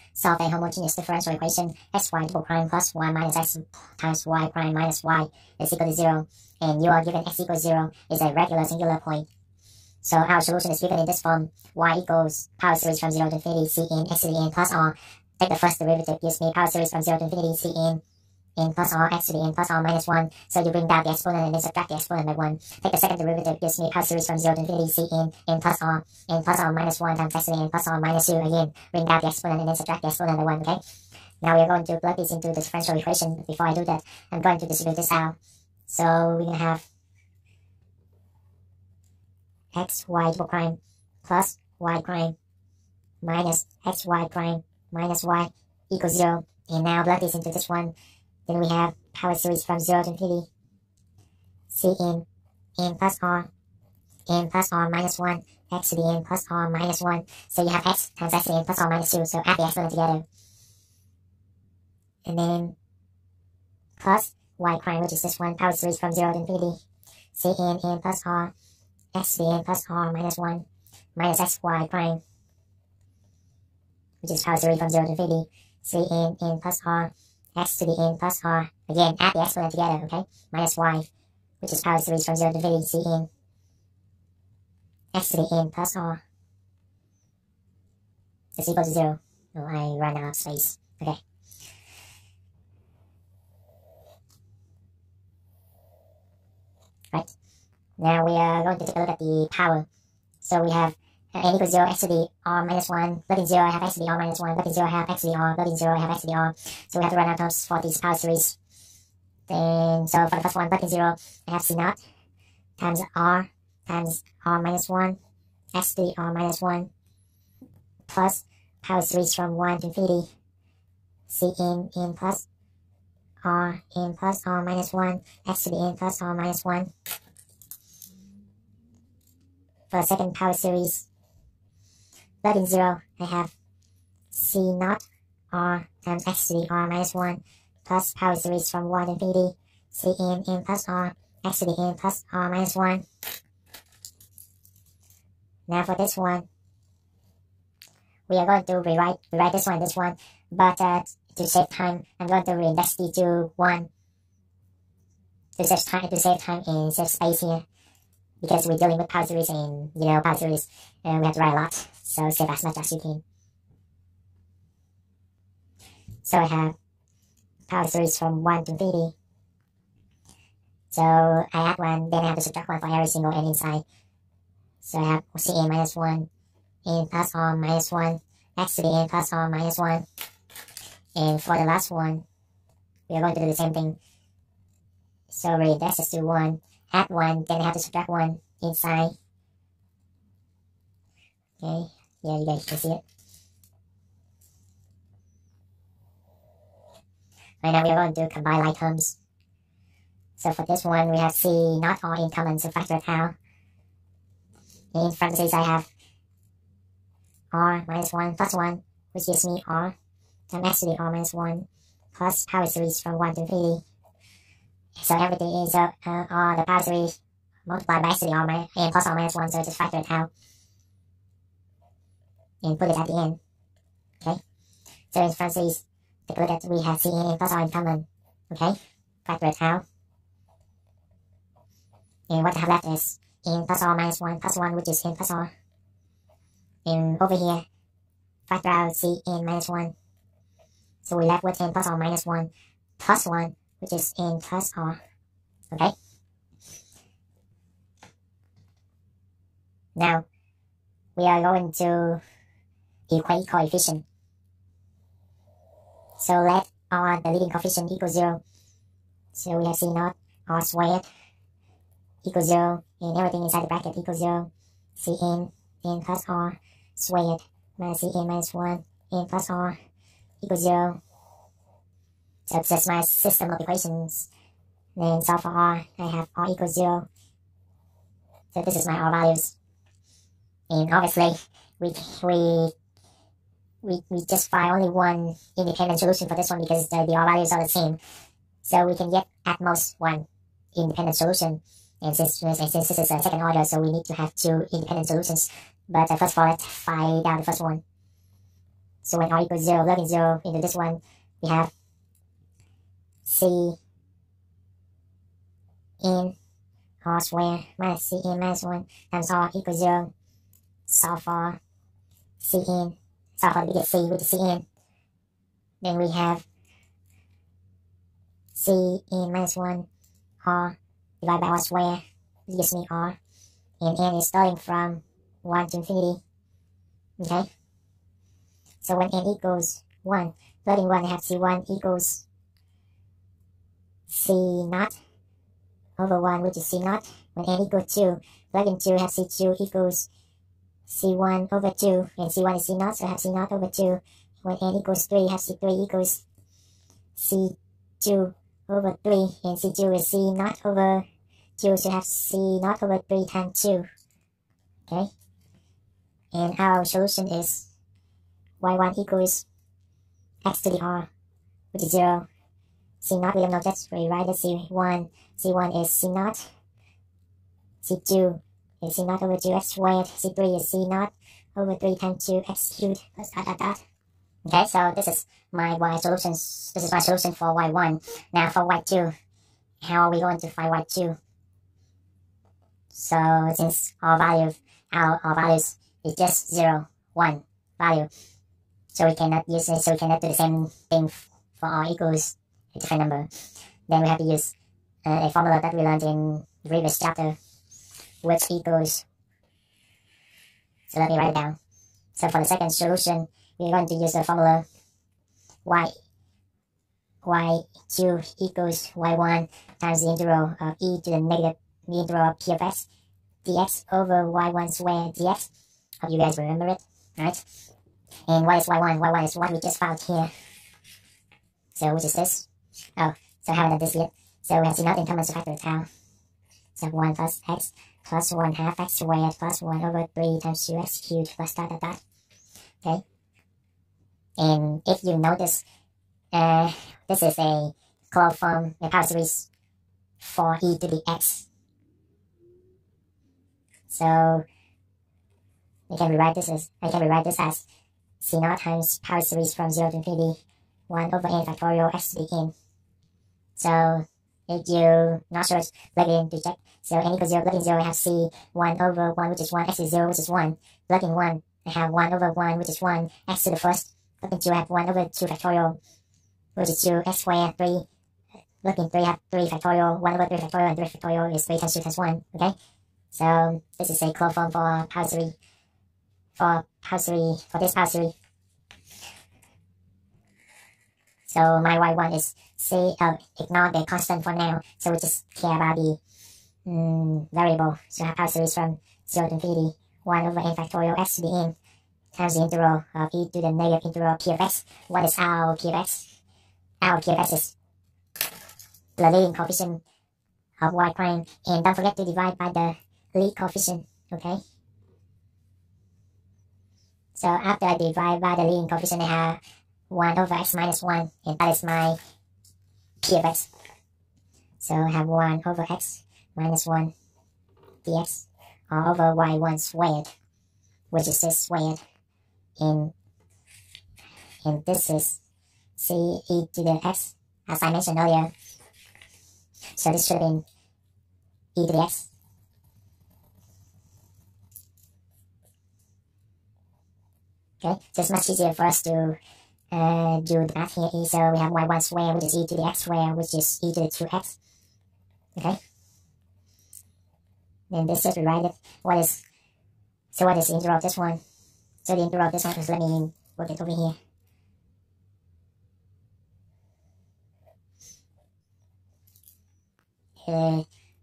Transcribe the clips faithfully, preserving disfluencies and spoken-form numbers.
solve a homogeneous differential equation xy double prime plus y minus x times y prime minus y is equal to zero, and you are given x equals zero is a regular singular point. So our solution is given in this form: y equals power series from zero to infinity c in x to the n plus r. Take the first derivative, gives me power series from zero to infinity c in n plus r x to the n plus r minus one. So you bring down the exponent and then subtract the exponent by one. Take the second derivative, gives me power series from zero to infinity c in n plus r n plus r minus one times x to the n plus r minus two. Again, bring down the exponent and then subtract the exponent by one. Okay. Now we are going to plug this into the differential equation. But before I do that, I'm going to distribute this out. So we're gonna have x y double prime plus y prime minus x y prime minus y equals zero. And now plug this into this one. Then we have power series from zero to infinity c in n plus r n plus r minus one x to the n plus r minus one. So you have x times x to the n plus r minus two. So add the exponent together. And then plus y prime, which is this one, power series from zero to infinity c in n plus r x to the n plus r minus one minus x y prime, which is power series from zero to infinity c in n plus r x to the n plus r. Again, add the exponent together, okay? Minus y, which is power series from zero to infinity c in x to the n plus r is equal to zero. Oh, I run out of space. Okay. Right. Now we are going to take a look at the power. So we have uh, n equals zero, x to the r minus one, plug in zero, I have x to the r minus one, plug in zero, I have x to the r, plug in zero, I have x to the r. So we have to run out terms for these power series. Then, so for the first one, plug in zero, I have c naught times r times r minus one, x to the r minus one, plus power series from one to infinity, c in n plus r n plus r minus one, x to the n plus r minus one. For the second power series, plug in zero, I have c naught r times x to the r minus one plus power series from one to infinity c in n plus r x to the n plus r minus one. Now for this one, we are going to rewrite rewrite this one, this one, but uh, to save time, I'm going to reindex d to one to save time, to save time and save space here. Because we're dealing with power series and, you know, power series, and we have to write a lot. So save as much as you can. So I have power series from one to infinity. So I add one, then I have to subtract one for every single n inside. So I have c n minus one, n plus r minus one, x to the n plus r minus one. And for the last one, we are going to do the same thing. So reindex this to one. Add one, then I have to subtract one inside. Okay, yeah, you guys can see it. Right now we are going to combine like terms. So for this one, we have c naught r in common, so factor it out. In parentheses, I have r minus one plus one, which gives me r times x to the r minus one plus power series from one to infinity. So everything is uh, uh, uh, the power series multiplied by x to the r minus n plus r minus one, so just factor it out and put it at the end. Okay, so in parentheses, take a look at, we have c n plus r in common. Okay, factor it out, and what I have left is n plus r minus one plus one, which is n plus r. And over here, factor out c n minus one, so we left with n plus r minus one plus one, which is n plus r. Okay. Now, we are going to equate coefficient. So let r, the leading coefficient, equal zero. So we have c naught r squared equals zero, and everything inside the bracket equals zero. Cn n plus r squared minus cn minus one n plus r equals zero. So this is my system of equations. Then solve for r, I have r equals zero. So this is my r values. And obviously, we we we we just find only one independent solution for this one because the, the r values are the same. So we can get at most one independent solution. And since, and since this is a second order, so we need to have two independent solutions. But uh, first of all, let's find out the first one. So when r equals zero, plugging zero into this one, we have c in r squared minus c in minus one times r equals zero. Solve for c in, solve for the biggest c with the c in. Then we have c in minus one r divided by r squared. This gives me r. And n is starting from one to infinity. Okay? So when n equals one, plugging one, I have c one equals c naught over one, which is c naught. When n equals two, plugging two, I have c two equals c one over two, and c one is c naught, so I have c naught over two. When n equals three, I have c three equals c two over three, and c two is c naught over two, so I have c naught over three times two. Okay? And our solution is y one equals x to the r, which is zero. C naught, we don't know, just rewrite the c one. c one is c naught. c two is c naught over two x squared. c three is c naught over three times two x cubed plus dot dot dot. Okay, so this is my y solutions. This is my solution for y one. Now for y two, how are we going to find y two? So since our value, our, our values is just zero, one value, so we cannot use it, so we cannot do the same thing for r equals a different number. Then we have to use uh, a formula that we learned in the previous chapter, which equals, so let me write it down. So for the second solution, we're going to use the formula y y two equals y one times the integral of e to the negative the integral of p of x dx over y one squared dx. Hope you guys remember it, right? And what is y one? y one is what we just found here. So which is this? Oh, so I haven't done this yet. So we have c naught in common, so factor it out. So one plus x plus one half x squared plus one over three times two x cubed plus dot dot dot. Okay. And if you notice, uh, this is a closed form, a power series for e to the x. So we can rewrite this as I can rewrite this as c naught times power series from zero to infinity one over n factorial x to the n. So if you not sure, plug it in to check. So n equals zero, plug in zero, I have c one over one, which is one, x is zero, which is one. Plug in one, I have one over one, which is one, x to the first. Plug in two, I have one over two factorial, which is two, x squared, three. Plug in three, I have three factorial, one over three factorial, and three factorial is three times two times one. Okay? So this is a closed form for power series, for power series, for this power series. So my y one is, say, uh, ignore the constant for now. So we just care about the um, variable. So I have power series from zero to infinity, one over n factorial x to the n times the integral of e to the negative integral p of x. What is our p of x? Our p of x is the leading coefficient of y prime. And don't forget to divide by the lead coefficient, okay? So after I divide by the leading coefficient, I have one over x minus one, and that is my p of x. So I have one over x minus one dx, or over y one squared, which is this squared, and, and this is c e to the x, as I mentioned earlier. So this should have been e to the x. Okay, so it's much easier for us to uh, do the math here. So we have y one squared, which is e to the x squared, which is e to the two x. Okay. Then this is rewrite it. What is, so what is the integral of this one? So the integral of this one is, let me work it over here. Uh,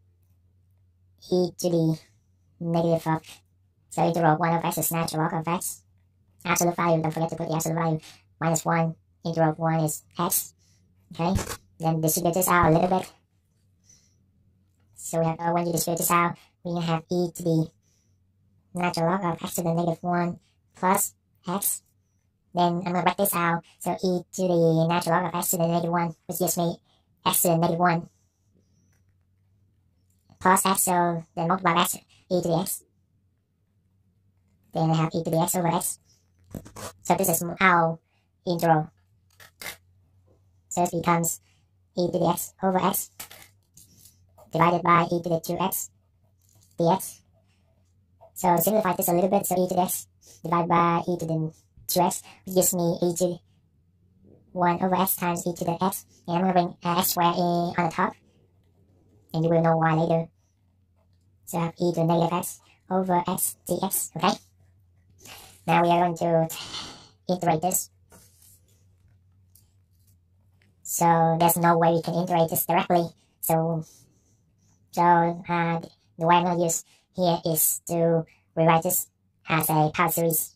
e to the negative of, so integral of one of x is natural log of x. Absolute value, don't forget to put the absolute value. Minus one, integral of one is x. Okay, then distribute this out a little bit. So we have, uh, when you distribute this out, we have e to the natural log of x to the negative one plus x. Then I'm going to write this out. So e to the natural log of x to the negative one, which gives me x to the negative one plus x. So then multiply x, e to the x. Then I have e to the x over x. So this is our integral. So it becomes e to the x over x divided by e to the two x dx. So simplify this a little bit. So e to the x divided by e to the two x gives me e to one over x times e to the x. And I'm going to bring uh, x squared on the top. And you will know why later. So I have e to the negative x over x dx. Okay. Now we are going to integrate this. So there's no way we can integrate this directly. So, so uh, the way I'm going to use here is to rewrite this as a power series.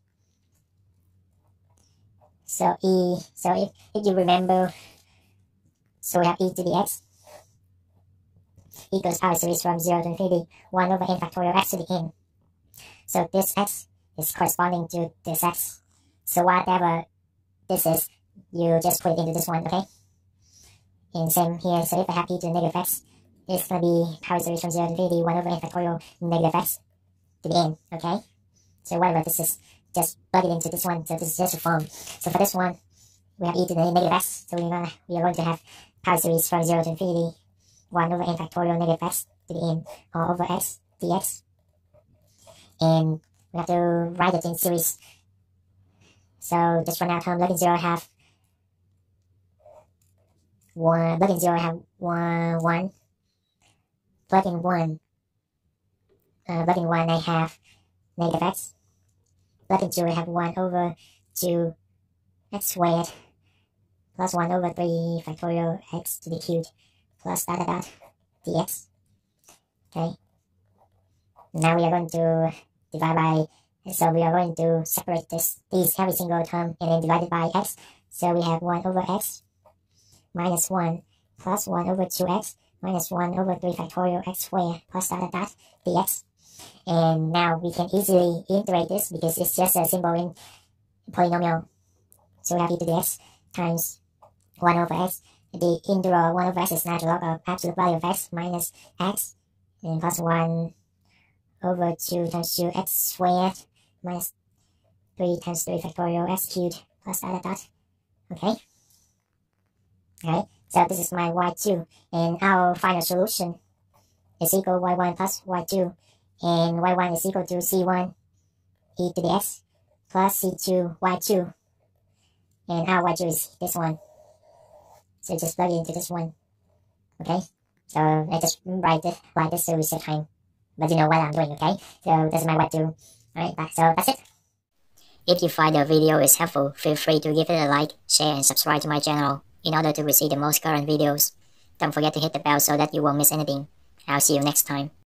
So e, so if, if you remember, so we have e to the x equals power series from zero to infinity, one over n factorial x to the n. So this x is corresponding to this x. So whatever this is, you just put it into this one, okay? And same here, so if I have e to the negative x, it's going to be power series from zero to infinity, one over n factorial negative x to the n, okay? So whatever this is, just plug it into this one, so this is just a form. So for this one, we have e to the negative x, so we're gonna, we are going to have power series from zero to infinity, one over n factorial negative x to the n, all over x dx. And we have to write it in series. So just for now, term log in zero, I have one, plug in zero, I have one, one, plug in one, uh, plug in one, I have negative x, plug in two, I have one over two x squared, plus one over three factorial x to the cubed, plus dot dot dot dx. Okay. Now we are going to divide by, so we are going to separate this, these every single term and then divide it by x. So we have one over x minus one plus one over two x minus one over three factorial x squared plus dot dot dot dx. And now we can easily integrate this because it's just a symbol in polynomial. So we have e to the x times one over x. The integral one over x is natural log of absolute value of x minus x, and plus one over two times two x squared minus three times three factorial x cubed plus dot dot dot. Okay. Okay. So this is my y two, and our final solution is equal to y one plus y two, and y one is equal to c one e to the x plus c two y two, and our y two is this one. So just plug it into this one. Okay. So I just write it like this so we save time. But you know what I'm doing, okay? So this is my y two. Alright, so that's it. If you find the video is helpful, feel free to give it a like, share, and subscribe to my channel in order to receive the most current videos. Don't forget to hit the bell so that you won't miss anything. I'll see you next time.